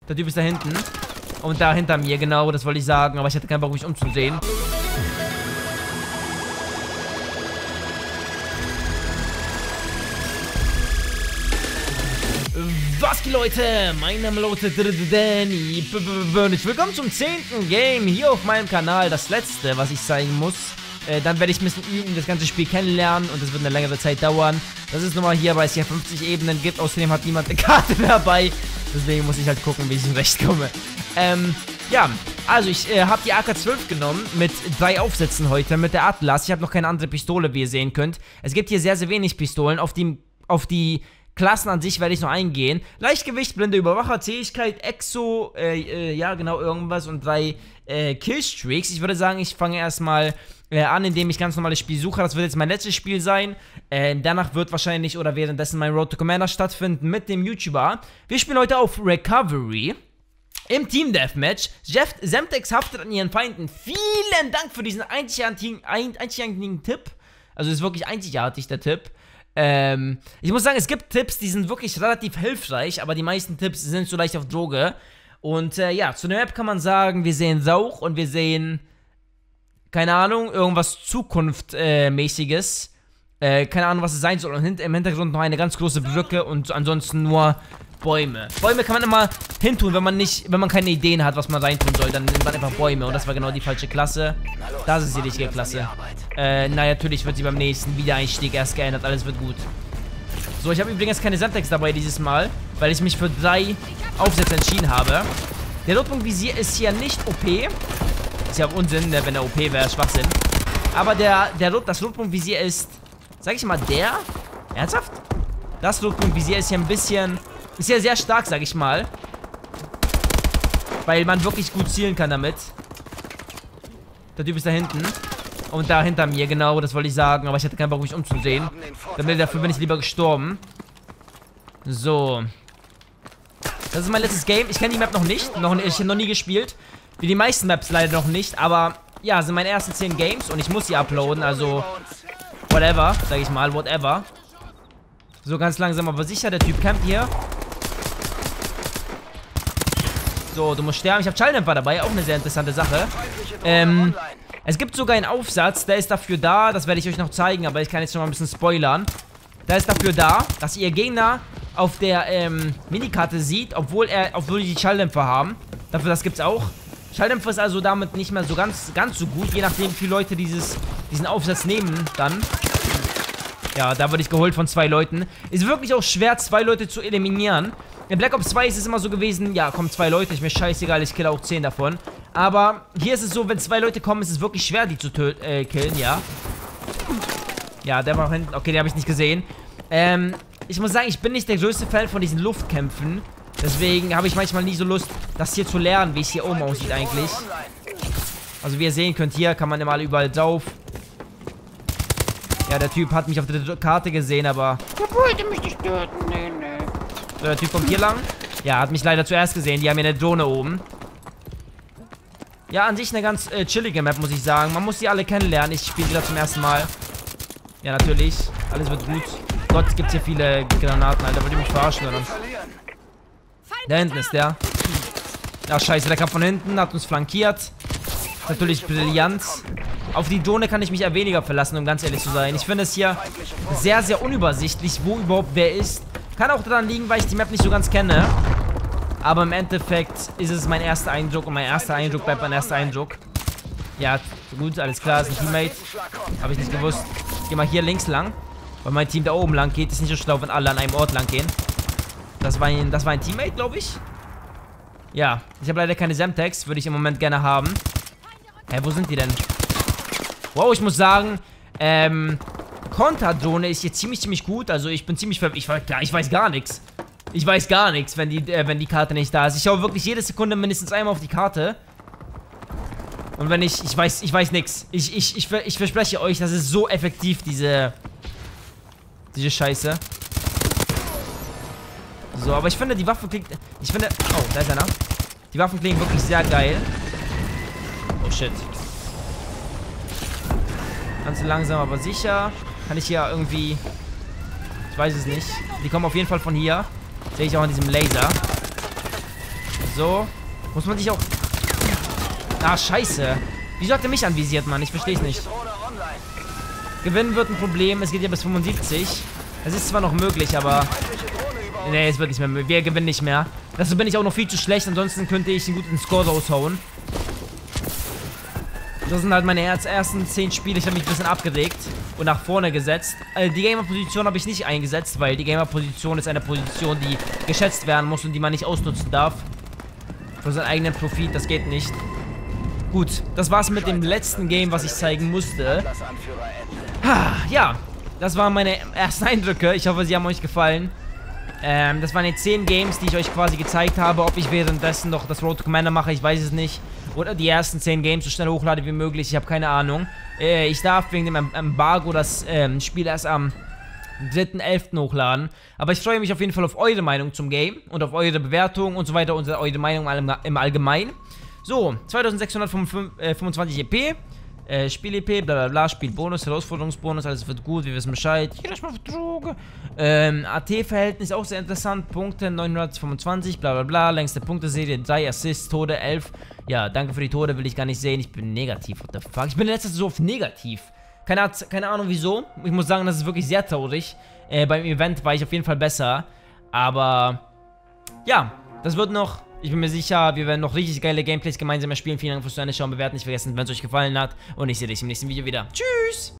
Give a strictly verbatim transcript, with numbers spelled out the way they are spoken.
Der Typ ist da hinten. Und da hinter mir, genau, das wollte ich sagen. Aber ich hatte keinen Bock, mich umzusehen. Was geht, Leute? Mein Name lautet Danny. Willkommen zum zehnten Game hier auf meinem Kanal. Das letzte, was ich zeigen muss. Äh, dann werde ich ein bisschen üben, das ganze Spiel kennenlernen. Und das wird eine längere Zeit dauern. Das ist nochmal hier, weil es hier fünfzig Ebenen gibt. Außerdem hat niemand eine Karte dabei. Deswegen muss ich halt gucken, wie ich zurechtkomme. Ähm, ja. Also ich äh, habe die A K zwölf genommen mit drei Aufsätzen heute. Mit der Atlas. Ich habe noch keine andere Pistole, wie ihr sehen könnt. Es gibt hier sehr, sehr wenig Pistolen. Auf die... Auf die Klassen an sich werde ich noch eingehen. Leichtgewicht, blinde Überwacher, Zähigkeit, Exo, äh, äh, ja genau, irgendwas und drei äh, Killstreaks. Ich würde sagen, ich fange erstmal äh, an, indem ich ganz normales Spiel suche. Das wird jetzt mein letztes Spiel sein. Äh, danach wird wahrscheinlich oder währenddessen mein Road to Commander stattfinden mit dem YouTuber. Wir spielen heute auf Recovery. Im Team Deathmatch. Jeff Semtex haftet an ihren Feinden. Vielen Dank für diesen einzigartigen, ein, einzigartigen Tipp. Also ist wirklich einzigartig der Tipp. Ähm, ich muss sagen, es gibt Tipps, die sind wirklich relativ hilfreich, aber die meisten Tipps sind so leicht auf Droge. Und äh, ja, zu der Map kann man sagen, wir sehen Rauch und wir sehen, keine Ahnung, irgendwas Zukunftmäßiges. Äh, keine Ahnung, was es sein soll. Und hint im Hintergrund noch eine ganz große Brücke und ansonsten nur Bäume. Bäume kann man immer hintun, wenn man nicht, wenn man keine Ideen hat, was man reintun soll, dann nimmt man einfach Bäume und das war genau die falsche Klasse. Das ist die richtige Klasse. Äh, na natürlich wird sie beim nächsten Wiedereinstieg erst geändert, alles wird gut. So, ich habe übrigens keine Semtex dabei dieses Mal, weil ich mich für drei Aufsätze entschieden habe. Der Notebook-Visier ist hier nicht O P. Ist ja auch Unsinn, ne? Wenn der O P wäre, Schwachsinn. Aber der, der, das Notebook-Visier ist, sag ich mal, der? Ernsthaft? Das Notebook-Visier ist hier ein bisschen... Ist ja sehr stark, sag ich mal. Weil man wirklich gut zielen kann damit. Der Typ ist da hinten. Und da hinter mir, genau, das wollte ich sagen. Aber ich hatte keinen Bock, mich umzusehen. Damit, dafür bin ich lieber gestorben. So. Das ist mein letztes Game. Ich kenne die Map noch nicht. Noch, ich habe noch nie gespielt. Wie die meisten Maps leider noch nicht. Aber ja, sind meine ersten zehn Games. Und ich muss sie uploaden. Also, whatever, sag ich mal. Whatever. So, ganz langsam, aber sicher. Der Typ campt hier. So, du musst sterben. Ich habe Schalldämpfer dabei. Auch eine sehr interessante Sache. Ähm, es gibt sogar einen Aufsatz. Der ist dafür da. Das werde ich euch noch zeigen. Aber ich kann jetzt schon mal ein bisschen spoilern. Der ist dafür da, dass ihr Gegner auf der ähm, Minikarte sieht, obwohl er, obwohl die Schalldämpfer haben. Dafür, das gibt's auch. Schalldämpfer ist also damit nicht mehr so ganz, ganz so gut. Je nachdem, wie viele Leute dieses, diesen Aufsatz nehmen dann. Ja, da wurde ich geholt von zwei Leuten. Ist wirklich auch schwer, zwei Leute zu eliminieren. In Black Ops zwei ist es immer so gewesen, ja, kommen zwei Leute, ist mir scheißegal, ich kille auch zehn davon. Aber hier ist es so, wenn zwei Leute kommen, ist es wirklich schwer, die zu äh, killen, ja. Ja, der war hinten, okay, den habe ich nicht gesehen. Ähm, ich muss sagen, ich bin nicht der größte Fan von diesen Luftkämpfen. Deswegen habe ich manchmal nie so Lust, das hier zu lernen, wie es hier oben aussieht eigentlich. Also wie ihr sehen könnt, hier kann man immer überall drauf. Ja, der Typ hat mich auf der Karte gesehen, aber... Der wollte mich nicht töten, nee, nee. So, der Typ kommt hier lang. Ja, hat mich leider zuerst gesehen. Die haben hier eine Drohne oben. Ja, an sich eine ganz äh, chillige Map, muss ich sagen. Man muss die alle kennenlernen. Ich spiele wieder zum ersten Mal. Ja, natürlich. Alles wird gut. Gott, gibt es hier viele Granaten, Alter. Wollt ihr mich verarschen, oder? Da hinten ist der. Ja, scheiße. Der kam von hinten, hat uns flankiert. Natürlich brillant. Auf die Drohne kann ich mich eher weniger verlassen, um ganz ehrlich zu sein. Ich finde es hier sehr, sehr unübersichtlich, wo überhaupt wer ist. Kann auch daran liegen, weil ich die Map nicht so ganz kenne. Aber im Endeffekt ist es mein erster Eindruck. Und mein erster Eindruck bleibt mein erster Eindruck. Ja, gut, alles klar, ist ein Teammate. Habe ich nicht gewusst. Ich gehe mal hier links lang. Weil mein Team da oben lang geht. Ist nicht so schlau, wenn alle an einem Ort lang gehen. Das war ein, das war ein Teammate, glaube ich. Ja, ich habe leider keine Semtex. Würde ich im Moment gerne haben. Hä, wo sind die denn? Wow, ich muss sagen, ähm... Konterdrohne ist hier ziemlich, ziemlich gut. Also ich bin ziemlich ver... Ich, ich weiß gar nichts. Ich weiß gar nichts, wenn die, äh, wenn die Karte nicht da ist. Ich schaue wirklich jede Sekunde mindestens einmal auf die Karte. Und wenn ich... Ich weiß, ich weiß nichts. Ich, ich, ich, ich verspreche euch, das ist so effektiv, diese... Diese Scheiße. So, aber ich finde, die Waffen klingt... Ich finde... Oh, da ist einer. Die Waffen klingen wirklich sehr geil. Oh, shit. Ganz langsam, aber sicher. Kann ich hier irgendwie... Ich weiß es nicht. Die kommen auf jeden Fall von hier. Sehe ich auch an diesem Laser. So. Muss man sich auch... Ah, scheiße. Wieso hat er mich anvisiert, Mann? Ich verstehe es nicht. Gewinnen wird ein Problem. Es geht ja bis fünfundsiebzig. Es ist zwar noch möglich, aber... Nee, es wird nicht mehr möglich. Wir gewinnen nicht mehr. Dazu bin ich auch noch viel zu schlecht. Ansonsten könnte ich einen guten Score raushauen. Das sind halt meine ersten zehn Spiele. Ich habe mich ein bisschen abgeregt und nach vorne gesetzt. Also die Gamer-Position habe ich nicht eingesetzt, weil die Gamer-Position ist eine Position, die geschätzt werden muss und die man nicht ausnutzen darf. Für seinen eigenen Profit, das geht nicht. Gut, das war's mit dem letzten Game, was ich zeigen musste. Ja, das waren meine ersten Eindrücke. Ich hoffe, sie haben euch gefallen. Ähm, das waren jetzt zehn Games, die ich euch quasi gezeigt habe. Ob ich währenddessen noch das Road to Commander mache, ich weiß es nicht. Oder die ersten zehn Games so schnell hochlade wie möglich. Ich habe keine Ahnung. Äh, ich darf wegen dem Embargo das ähm, Spiel erst am dritten elften hochladen. Aber ich freue mich auf jeden Fall auf eure Meinung zum Game. Und auf eure Bewertung und so weiter. Und eure Meinung im Allgemeinen. So, zweitausendsechshundertfünfundzwanzig E P. Äh, Spiel-E P, bla bla bla, Spielbonus, Herausforderungsbonus, alles wird gut, wir wissen Bescheid. Hier ist mal Droge. Ähm, A T-Verhältnis auch sehr interessant. Punkte neunhundertfünfundzwanzig, bla bla bla. Längste Punkteserie, drei Assists, Tode elf. Ja, danke für die Tode, will ich gar nicht sehen. Ich bin negativ, what the fuck. Ich bin letztes so auf negativ. Keine, keine Ahnung wieso. Ich muss sagen, das ist wirklich sehr traurig. Äh, beim Event war ich auf jeden Fall besser. Aber, ja, das wird noch... Ich bin mir sicher, wir werden noch richtig geile Gameplays gemeinsam spielen. Vielen Dank fürs Zuschauen, bewerten nicht vergessen, wenn es euch gefallen hat. Und ich sehe dich im nächsten Video wieder. Tschüss!